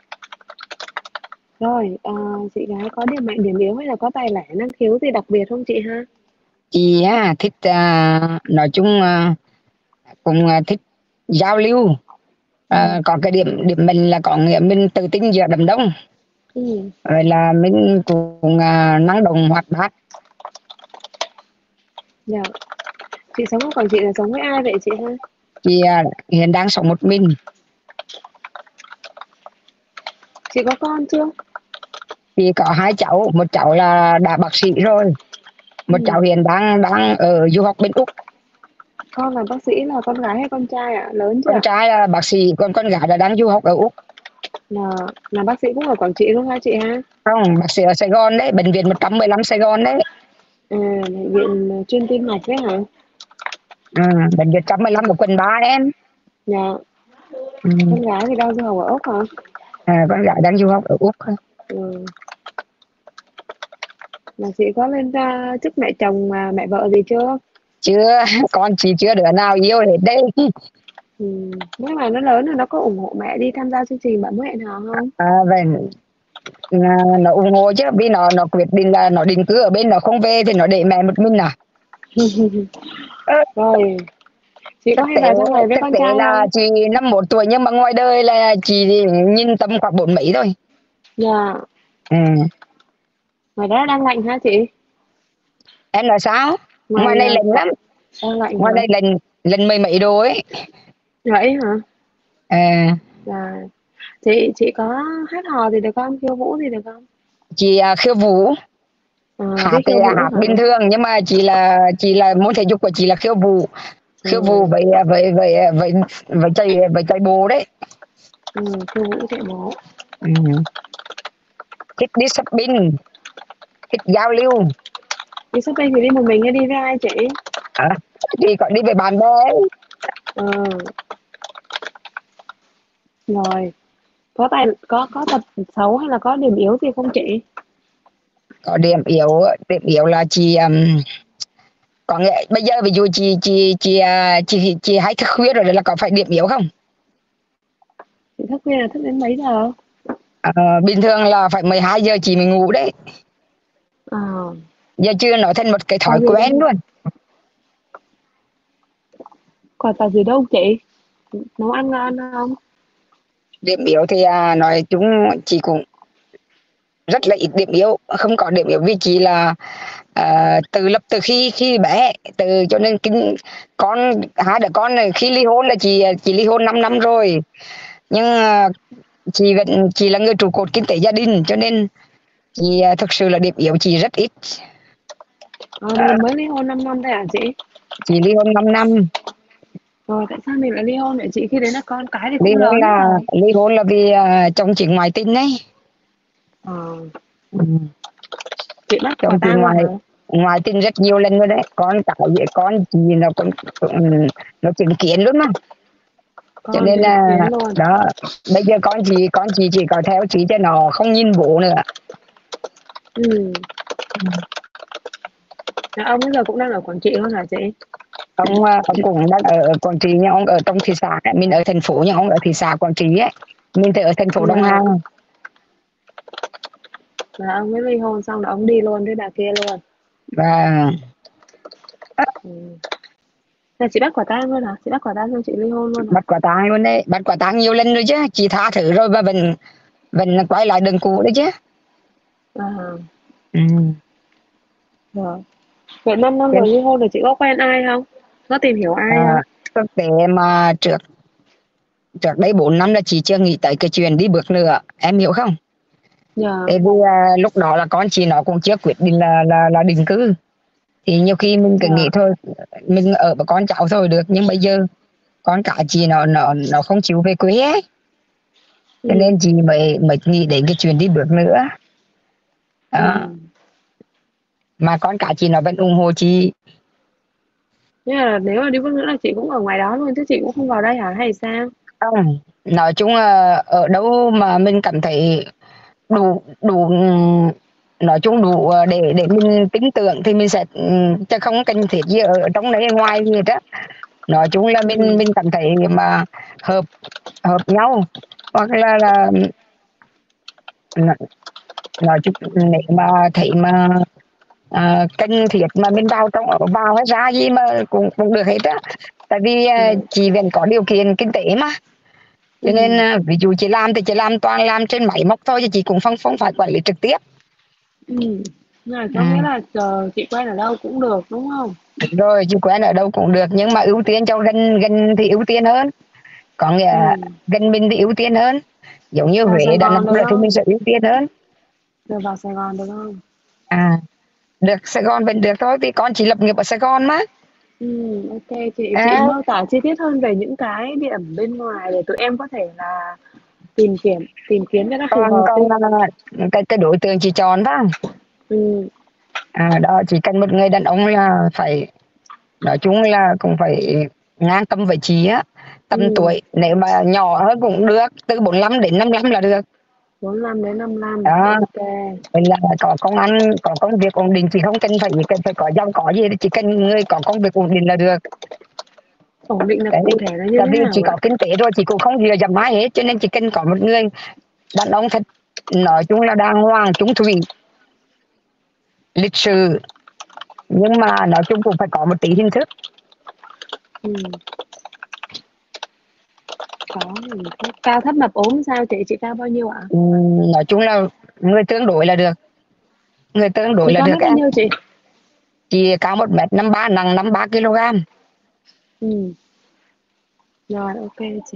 Rồi, chị gái có điểm mạnh điểm yếu hay là có tài lẻ năng khiếu gì đặc biệt không chị ha? Chị thích nói chung cũng thích giao lưu. Có cái điểm mình là có nghĩa mình tự tin giữa đám đông. Rồi là mình cũng năng động hoạt bát. Chị sống ở Quảng Trị là sống với ai vậy chị ha? Chị hiện đang sống một mình. Chị có con chưa? Chị có 2 cháu, một cháu là đã bác sĩ rồi, một cháu hiện đang ở du học bên Úc. Con là bác sĩ là con gái hay con trai ạ? Lớn chưa? Con trai là bác sĩ, còn con gái là đang du học ở Úc. Là bác sĩ cũng ở Quảng Trị luôn hả chị ha? Không, bác sĩ ở Sài Gòn đấy, bệnh viện 115 Sài Gòn đấy. Bệnh viện chuyên tim mạch đấy hả? Bệnh viện 115 ở quận 3 em. Con gái thì đang du học ở Úc hả? Con gái đang du học ở Úc. Là chị có lên ra chức mẹ chồng mà mẹ vợ gì chưa? Chưa, con chị chưa đứa nào yêu hết đây. Nếu mà nó lớn rồi nó có ủng hộ mẹ đi tham gia chương trình bạn muốn hẹn hò không? Vậy nó ủng hộ chứ, vì nó quyết định là nó định cư ở bên, nó không về thì nó để mẹ một mình à. Rồi chị có hay vào trong này với con trai là không? Chị 51 tuổi nhưng mà ngoài đời là chị nhìn tầm khoảng 4 mấy thôi. Ừ. Ngoài đó đang lạnh hả chị? Em nói sao? Ngoài này lạnh lắm. Đang lạnh Ngoài hả? đây lạnh mười mấy độ ấy. Vậy hả? À, Là chị có hát hò gì được không? Khiêu vũ gì được không? chị khiêu vũ. Biết Hát thì khiêu vũ hát hả? bình thường, nhưng mà chị là môn thể dục của chị là khiêu vũ. Khiêu vũ Ừ. với chạy bộ đấy. Khiêu vũ chạy bộ. Ừ. Thích đi shopping, thích giao lưu. Đi shopping thì đi một mình hay đi với ai chị? Thì có đi với bạn bè ấy. Ờ. Rồi, có tật xấu hay là có điểm yếu gì không chị? Có điểm yếu là có nghĩa bây giờ ví dụ chị hay thức khuya rồi là có phải điểm yếu không? Chị thức khuya là thức đến mấy giờ? Bình thường là phải 12 giờ chị mới ngủ đấy. Ờ. Giờ chưa nói thành một cái Có thói gì quen đâu. luôn. Còn tật gì đâu chị? Nấu ăn ngon không? Điểm yếu thì nói chung chị cũng rất là ít điểm yếu, không có điểm yếu vì chị là từ khi khi bé, cho nên hai đứa con này khi ly hôn là chị ly hôn 5 năm rồi, nhưng chị là người trụ cột kinh tế gia đình, cho nên chị thực sự là điểm yếu chị rất ít. Mới ly hôn 5 năm thôi hả chị? Chị ly hôn 5 năm. Rồi tại sao mình lại ly hôn vậy chị? Khi đấy là con cái thì ly cũng hôn lớn là rồi. ly hôn là vì chồng chị ngoại tình đấy. Ờ. Ừ. Chị bắt quả Chồng chị tang rồi hả? ngoại tình rất nhiều lần rồi đấy, con chị nó chứng kiến luôn mà, cho Con nên chứng là kiến luôn. đó, bây giờ con chị chỉ có theo chị cho nó không nhìn bố nữa. Ừ. Ông bây giờ cũng đang ở Quảng Trị luôn hả chị? Ông cũng đang ở Quảng Trị, nhưng ông ở trong thị xã, mình ở thành phố nhưng ông ở thị xã Quảng Trị ấy, mình thì ở thành phố Đông Hà. Là ông mới ly hôn xong là ông đi luôn với bà kia luôn. Và Ừ. Là chị bắt quả tang luôn hả? Chị bắt quả tang xong chị ly hôn luôn hả? bắt quả tang luôn đấy, bắt quả tang nhiều lần rồi chứ, chị tha thứ rồi và vẫn quay lại đường cũ đấy chứ. À. Ừ. Rồi. Vậy 5 năm rồi ly hôn rồi chị có quen ai không? Có tìm hiểu ai không? Thực tế mà trước đây 4 năm là chị chưa nghĩ tới cái chuyện đi bước nữa, em hiểu không? Dạ. Tại vì lúc đó là con chị nó cũng chưa quyết định là định cư, thì nhiều khi mình cứ nghĩ thôi mình ở với con cháu thôi được, nhưng bây giờ con cả chị nó không chịu về quê ấy, cho nên chị mới nghĩ đến cái chuyện đi bước nữa đó. Mà con cả chị nó vẫn ủng hộ chị. Thế là nếu mà đi bước nữa là chị cũng ở ngoài đó luôn chứ chị cũng không vào đây hả hay sao? Không, nói chung là ở đâu mà mình cảm thấy đủ đủ nói chung đủ để mình tin tưởng thì mình sẽ chứ không cần thiết gì ở trong đấy ngoài gì hết á. Nói chung là mình cảm thấy mà hợp hợp nhau, hoặc là nói chung nếu mà thấy mà cần thiết mà mình vào hay ra gì mà cũng được hết á, tại vì chị vẫn có điều kiện kinh tế mà, cho nên ví dụ chị làm thì chị làm toàn làm trên máy móc thôi, chứ chị cũng không phải quản lý trực tiếp. Có nghĩa là chờ chị quen ở đâu cũng được đúng không? Đúng rồi, chị quen ở đâu cũng được, nhưng mà ưu tiên cho gần gần thì ưu tiên hơn, có nghĩa gần mình thì ưu tiên hơn, giống như Vào Huế Sài Đà Gòn Nẵng được là thì không? mình sẽ ưu tiên hơn. Được vào Sài Gòn được không? Được, Sài Gòn vẫn được thôi, vì con chị lập nghiệp ở Sài Gòn mà. Ok chị mô tả chi tiết hơn về những cái điểm bên ngoài để tụi em có thể là tìm kiếm cho nó phù còn hợp đi. cái đối tượng chị chọn đó, đó chỉ cần một người đàn ông là phải, nói chung là cũng phải ngang tầm với chị á, tầm tuổi, nếu mà nhỏ hơn cũng được, từ 45 đến 55 là được. 45 đến 55. Đó, Ok. mình là có công ăn, có công việc ổn định, chị không cần phải có giàu có gì, chỉ cần người có công việc ổn định là được. Ổn định là Tại cụ vì thể là như tại thế vì nào chị ạ? có kinh tế rồi, chị cũng không dựa dẫm ai hết, cho nên chỉ cần có một người đàn ông thật, nói chung là đàng hoàng, chung thủy, lịch sự, nhưng mà nói chung cũng phải có một tí hình thức. Có. Cao thấp mập ốm sao chị cao bao nhiêu ạ? Nói chung là người tương đối là được. Người tương đối Chị là cao được mét bao em. nhiêu chị? Chị cao 1m53, nặng 53 kg. Ừ. Rồi ok chị.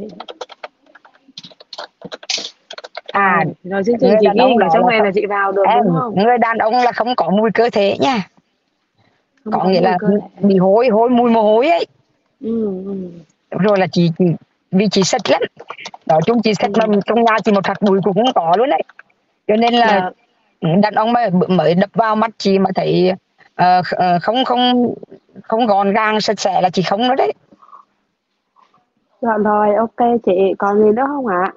Rồi chương trình Người chị đàn ghi ông hình ở đó trong là này không, là chị vào được em, đúng không? người đàn ông là không có mùi cơ thể nha. Không Có có nghĩa mùi là cơ thể. bị hôi mùi mồ hôi ấy. Ừ. Rồi là chị vì chị sạch lắm. Nói chung chị sạch mà trong nhà chị một hạt bụi cũng không có luôn đấy. Cho nên là Dạ. đàn ông mới đập vào mắt chị mà thấy không không không gọn gàng sạch sẽ là chị không nữa đấy. Dạ rồi ok chị. Còn gì nữa không ạ?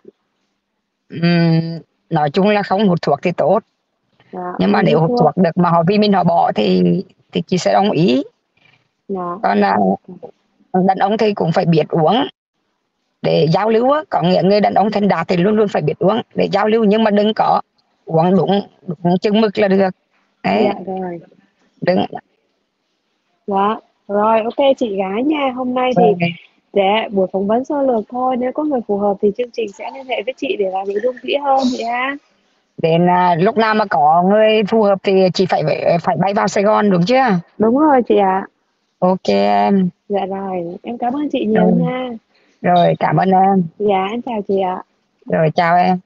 Nói chung là không hút thuốc thì tốt, Dạ nhưng mà không nếu hút hút thuốc. thuốc được mà họ vì mình họ bỏ thì chị sẽ đồng ý. Dạ. Còn đàn ông thì cũng phải biết uống để giao lưu á, có nghĩa người đàn ông thành đạt thì luôn luôn phải biết uống để giao lưu, nhưng mà đừng có uống đúng chừng mực là được đấy. Dạ rồi. Đừng. Dạ. Rồi ok chị gái nha. Hôm nay thì buổi phỏng vấn sơ lược thôi. Nếu có người phù hợp thì chương trình sẽ liên hệ với chị để làm nội dung kỹ hơn chị ha. Đến lúc nào mà có người phù hợp thì chị phải bay vào Sài Gòn đúng chưa? Đúng rồi chị ạ. Ok em. Dạ rồi. Em cảm ơn chị nhiều Rồi, nha. rồi cảm ơn em. Dạ em chào chị ạ. Rồi chào em.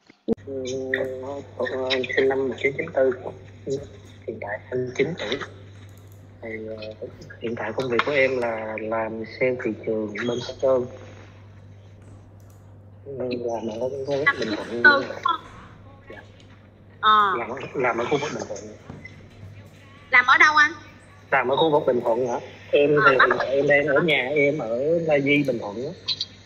Sinh năm 1994, hiện tại 29 tuổi. Thì hiện tại công việc của em là làm sale thị trường bên Sơn, làm ở Bình Thuận. Dạ. Làm ở khu vực Bình Thuận. Làm ở đâu anh? Làm ở khu vực Bình Thuận hả? Em thì hiện tại em đang ở nhà em ở La Di, Bình Thuận đó.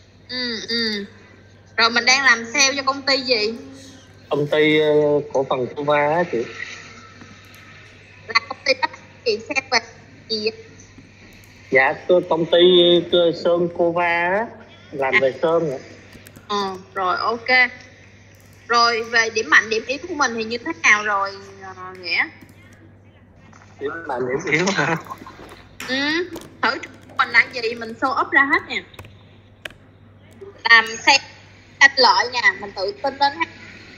Rồi mình đang làm sale cho công ty gì? Công ty cổ phần Cova á chị. Là công ty đó chị sale về gì vậy? Dạ công ty Sơn Cova á, làm về sơn ạ. Rồi ok. Rồi về điểm mạnh điểm yếu của mình thì như thế nào rồi Nghĩa? Điểm mạnh điểm yếu hả? Thử mình là gì mình show up ra hết nè. Làm sale anh lợi nha, mình tự tin lên hết.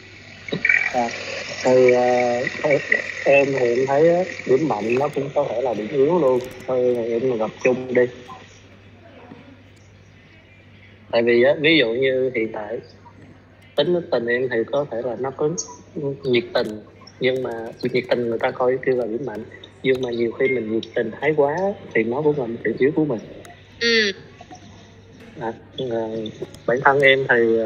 Thì em thì em thấy điểm mạnh nó cũng có thể là điểm yếu luôn. Thôi em gặp chung đi. Tại vì ví dụ như hiện tại tính tình em thì có thể là nó có nhiệt tình, nhưng mà nhiệt tình người ta coi kêu là điểm mạnh, nhưng mà nhiều khi mình nhiệt tình thái quá thì nó cũng là một điểm yếu của mình. Bản thân em thì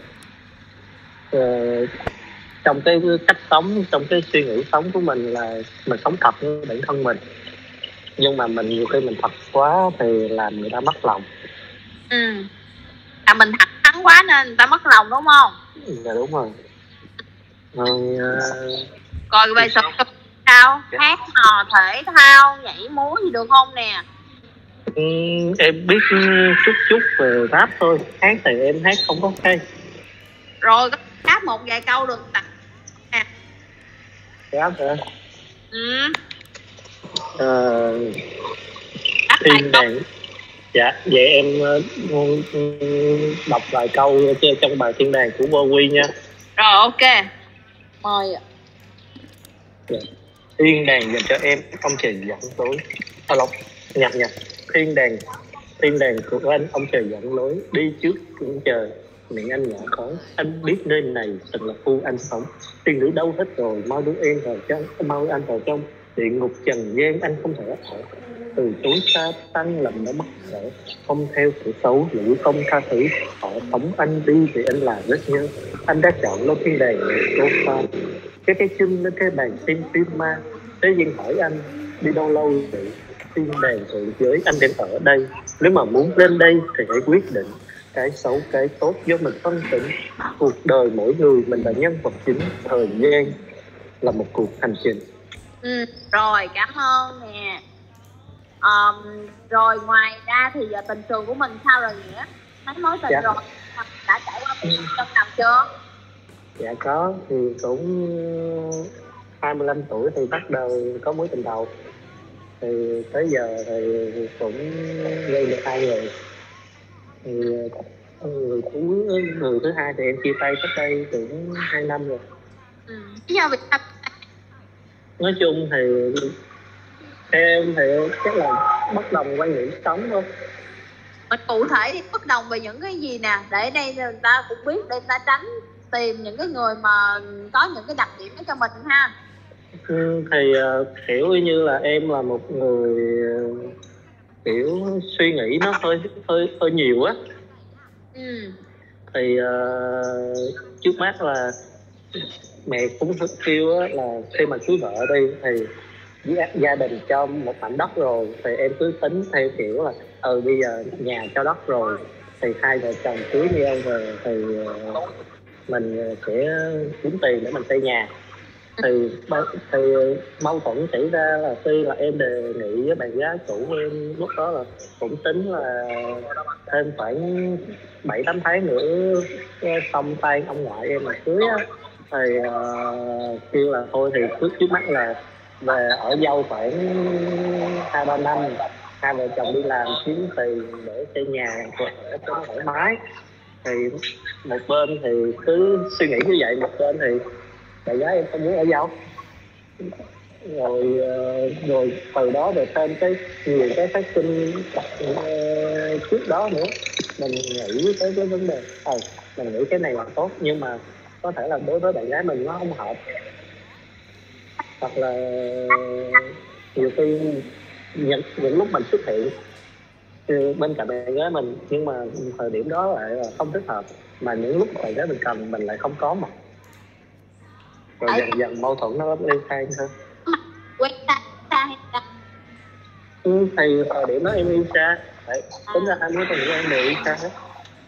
trong cái cách sống, trong cái suy nghĩ sống của mình là mình sống thật với bản thân mình, nhưng mà mình nhiều khi mình thật quá thì làm người ta mất lòng. Mình thẳng thắn quá nên người ta mất lòng đúng không? Dạ đúng rồi. Còn về sở thích sao? Hát hò thể thao nhảy múa gì được không nè? Em biết chút chút về rap thôi, hát thì em hát không có hay. Rồi có hát một vài câu được tặng nè. Rap hả? Thiên đàng. Dạ vậy em đọc vài câu trong bài Thiên đàng của Bowie nha. Rồi ok, mời ạ. Dạ. Thiên đàng dành cho em, ông trời dẫn lối. Nhặt thiên đàng của anh, ông trời dẫn lối, đi trước cũng trời, miệng anh nhỏ khói, anh biết nơi này thật là khu anh sống. Tiên nữ đâu hết rồi, mau đưa em vào trong, mau anh vào trong địa ngục trần gian, anh không thể ở. Từ chối xa tăng làm nó mắc cỡ, không theo sự xấu lũ không tha thứ, họ tống anh đi vì anh là rất nhớ. Anh đã chọn lối thiên đàng người cô pha, cái chân lên cái bàn xem phim ma. Thế nhưng hỏi anh đi đâu lâu vậy? Thiên đàng thượng giới, anh đang ở đây. Nếu mà muốn lên đây thì hãy quyết định cái xấu cái tốt do mình phân tỉnh. Cuộc đời mỗi người mình là nhân vật chính, thời gian là một cuộc hành trình. Rồi cảm ơn nè. Rồi ngoài ra thì giờ tình trường của mình sao rồi Nghĩa? Mấy mối tình rồi đã trải qua một lần nào chưa? Dạ có, thì cũng 25 tuổi thì bắt đầu có mối tình đầu. Thì tới giờ thì cũng gây được 2 người. Thì người cuối, người thứ hai thì em chia tay cách đây cũng 2 năm rồi. Do vì Nói chung thì theo em thì chắc là bất đồng quan điểm sống thôi. mình cụ thể thì bất đồng về những cái gì nè, để đây người ta cũng biết, để người ta tránh tìm những cái người mà có những cái đặc điểm đó cho mình ha. Thì kiểu như là em là một người kiểu suy nghĩ nó hơi nhiều á. Thì trước mắt là mẹ cũng kêu á, là khi mà cưới vợ đi thì gia đình cho một mảnh đất rồi thì em cứ tính theo kiểu là bây giờ nhà cho đất rồi thì hai vợ chồng cưới nhau về thì mình sẽ kiếm tiền để mình xây nhà. Thì mâu thuẫn xảy ra là khi là em đề nghị với bạn gái cũ em lúc đó là cũng tính là thêm khoảng 7-8 tháng nữa xong tay ông ngoại em mà cưới á, thì kêu là thôi thì trước mắt là về ở dâu khoảng 2-3 năm, hai vợ chồng đi làm kiếm tiền để xây nhà cho nó thoải mái. Thì một bên thì cứ suy nghĩ như vậy, một bên thì bạn gái em không muốn ở dâu. Rồi từ đó rồi thêm nhiều cái phát sinh trước đó nữa, mình nghĩ tới cái vấn đề mình nghĩ cái này là tốt, nhưng mà có thể là đối với bạn gái mình nó không hợp, hoặc là nhiều khi những lúc mình xuất hiện bên cạnh bạn gái mình nhưng mà thời điểm đó lại là không thích hợp, mà những lúc bạn gái mình cần mình lại không có mà. Rồi dần dần mâu thuẫn nó lên thang thôi. Quen xa hay sao? Thì thời điểm đó em yêu xa. Đấy, tính ra hai mối tình của em đều yêu xa hết.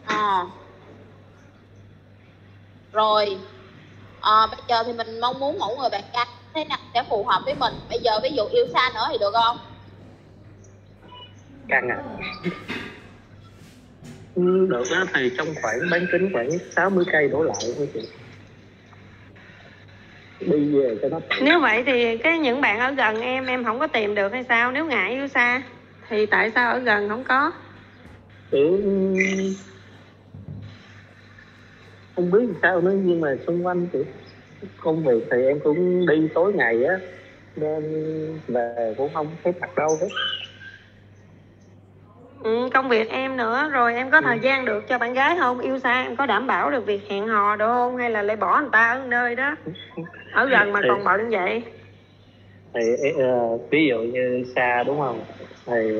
Rồi bây giờ thì mình mong muốn mỗi người bạn gái thế nào sẽ phù hợp với mình. Bây giờ ví dụ yêu xa nữa thì được không? Căng à. Được đó, thì trong khoảng bán kính khoảng 60 cây đổ lại thôi chị. Đi về cho nó tiện. Nếu vậy thì những bạn ở gần em không có tìm được hay sao? Nếu ngại yêu xa thì tại sao ở gần không có? Kiểu không biết sao nữa, nhưng mà xung quanh kiểu công việc thì em cũng đi tối ngày á, nên về cũng không thấy mặt đâu hết. Công việc em nữa, rồi em có thời gian được cho bạn gái không? Yêu xa em có đảm bảo được việc hẹn hò được không? Hay là lại bỏ người ta ở nơi đó? Ở gần mà còn bận vậy? Thì ví dụ như xa đúng không? Thì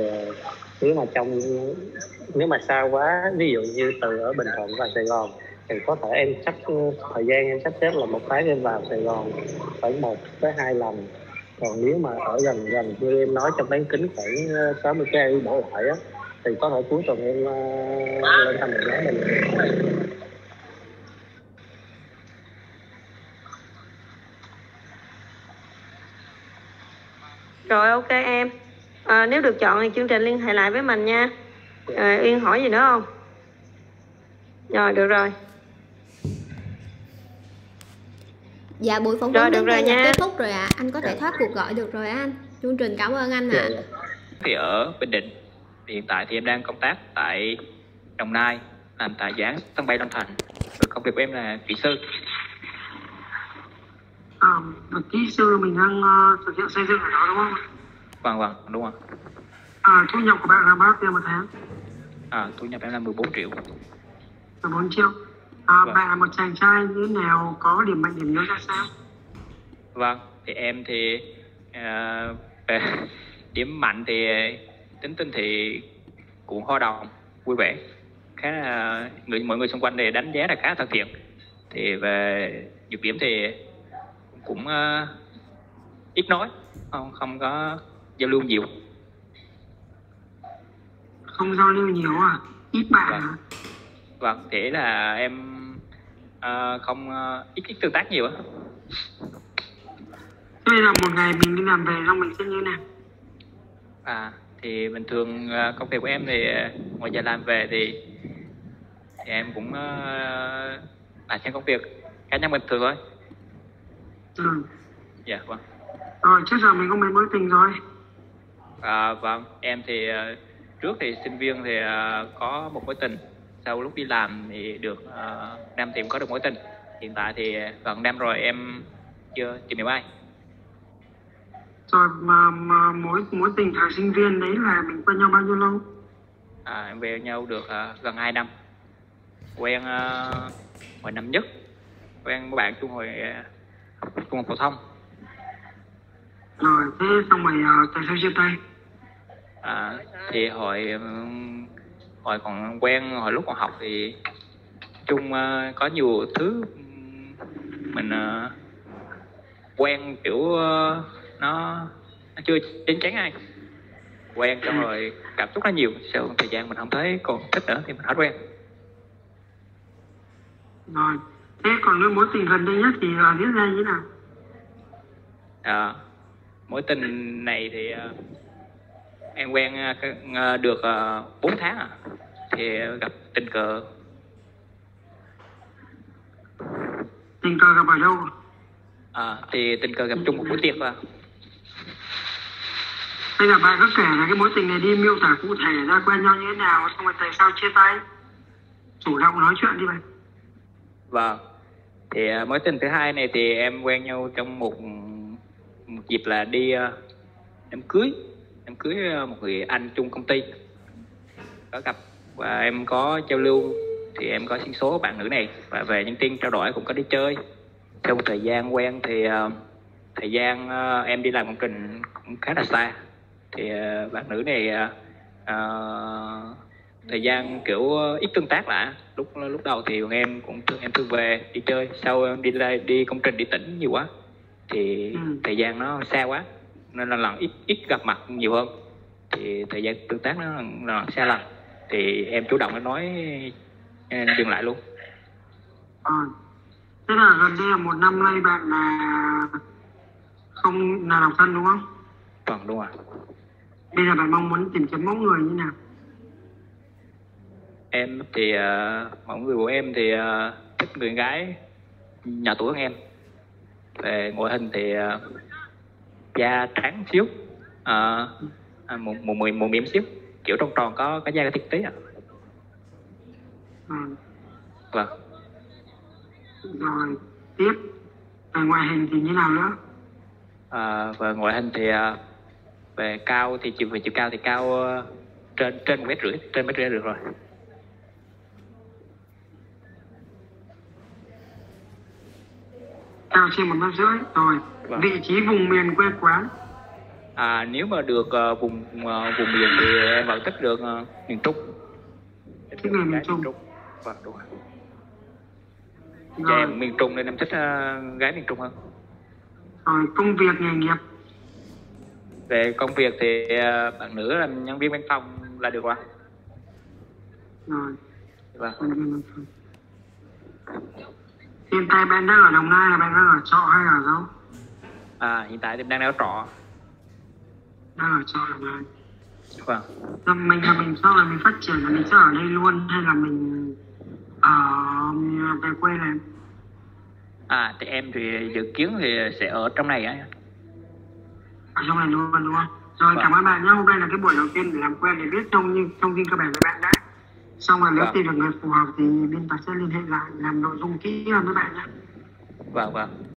nếu mà xa quá, ví dụ như từ ở Bình Thuận vào Sài Gòn thì có thể em thời gian em sắp xếp là một tháng em vào Sài Gòn khoảng 1-2 lần. Còn nếu mà ở gần như em nói trong bán kính khoảng 60 cây đổ lại á, thì có thể cuối tuần em lên thăm bạn gái mình. Rồi ok em. Nếu được chọn thì chương trình liên hệ lại với mình nha. Yên hỏi gì nữa không? Rồi được rồi. Dạ buổi phỏng vấn đến đây là kết thúc rồi ạ. Anh có thể thoát cuộc gọi được rồi á anh. Chương trình cảm ơn anh ạ. Thì ở Bình Định, hiện tại thì em đang công tác tại Đồng Nai, làm tại dự án sân bay Long Thành. Rồi công việc của em là kỹ sư. Kỹ sư mình đang thực hiện xây dựng ở đó đúng không? Vâng, đúng rồi. Thu nhập của bạn là bao tiền một tháng? Thu nhập em là 14 triệu. 14 triệu. Vâng. Bạn là một chàng trai như thế nào, có điểm mạnh điểm yếu ra sao? Vâng, thì em thì về điểm mạnh thì tính tình thì cũng hòa đồng, vui vẻ, khá là mọi người xung quanh thì đánh giá là khá thân thiện. Thì về nhược điểm thì cũng ít nói, không có giao lưu nhiều. Không giao lưu nhiều à? Ít bạn à? Vâng, thế là em không ít tương tác nhiều á. Thế bây giờ một ngày mình đi làm về xong mình sẽ như thế nào? Thì bình thường công việc của em thì ngoài giờ làm về thì em cũng làm thêm công việc cá nhân bình thường thôi. Dạ vâng. Rồi trước giờ mình có mấy mối tình rồi? Vâng, em thì trước thì sinh viên thì có một mối tình, sau lúc đi làm thì được Nam tìm có được mối tình. Hiện tại thì gần năm rồi em chưa tìm hiểu ai. Rồi mà mối tình thời sinh viên đấy là mình quen nhau bao nhiêu lâu? Em quen nhau được gần 2 năm. Quen hồi năm nhất, quen với bạn chung hồi trung học phổ thông. Rồi thế xong rồi tại sao chia tay? Thì hồi còn quen, hồi lúc còn học thì chung có nhiều thứ mình quen kiểu nó chưa chín chắn ai. Quen xong rồi cảm xúc nó nhiều, sau thời gian mình không thấy còn thích nữa thì mình hết quen. Rồi thế còn cái mối tình gần đây nhất thì diễn ra như thế nào? Mối tình này thì em quen được 4 tháng thì gặp tình cờ. Tình cờ gặp ở đâu? Thì tình cờ gặp chung một buổi tiệc thôi. Bây giờ bạn có kể là cái mối tình này đi, miêu tả cụ thể ra quen nhau như thế nào, xong rồi tại sao chia tay? Chủ động nói chuyện đi bạn. Vâng. Thì mối tình thứ hai này thì em quen nhau trong một dịp là đi đám cưới một người anh chung công ty. Có gặp và em có giao lưu thì em có xin số bạn nữ này và về nhắn tin trao đổi, cũng có đi chơi. Sau một thời gian quen thì thời gian em đi làm công trình cũng khá là xa thì bạn nữ này thời gian kiểu ít tương tác lại. Lúc đầu thì em thường về đi chơi, sau em đi công trình đi tỉnh nhiều quá thì thời gian nó xa quá nên là lần ít gặp mặt nhiều hơn thì thời gian tương tác nó là xa lần thì em chủ động nói em dừng lại luôn. Thế là gần đây là 1 năm nay bạn là không là độc thân đúng không? Vâng đúng rồi. Bây giờ bạn mong muốn tìm kiếm mẫu người như nào? Em thì mẫu người của em thì thích người gái nhỏ tuổi hơn em. Về ngoại hình thì da trắng xíu, mồm mềm xíu, kiểu tròn tròn có da cái thịt tí Vâng. Rồi tiếp về ngoại hình thì như nào nữa? Về ngoại hình thì về cao thì chiều cao thì cao trên 1,5 m, trên 1,5 m được rồi. Cao trên 1,5 m rồi. Vâng. Vị trí vùng miền quê quán? Nếu mà được vùng miền thì em vẫn thích được miền Trung. Thích người miền Trung. Vâng đúng rồi. Em miền Trung nên em thích gái miền Trung hơn. Rồi công việc nghề nghiệp? Về công việc thì bạn nữ làm nhân viên văn phòng là được rồi. Rồi. Vâng. Hiện tại bạn đang ở Đồng Nai là bạn đang ở trọ hay ở đâu? Hiện tại thì em đang ở trọ. Đang ở trọ Đồng Nai. Vâng. Mình sau là mình phát triển là mình sẽ ở đây luôn hay là mình về quê này? Thì em thì dự kiến thì sẽ ở trong này á. Ở trong này luôn đúng không? Rồi cảm ơn bạn nhé. Hôm nay là cái buổi đầu tiên để làm quen để biết thông tin cơ bản với bạn đã. Xong rồi nếu tìm được người phù hợp thì bên ta sẽ liên hệ lại làm nội dung kỹ hơn với bạn nhé. Vâng.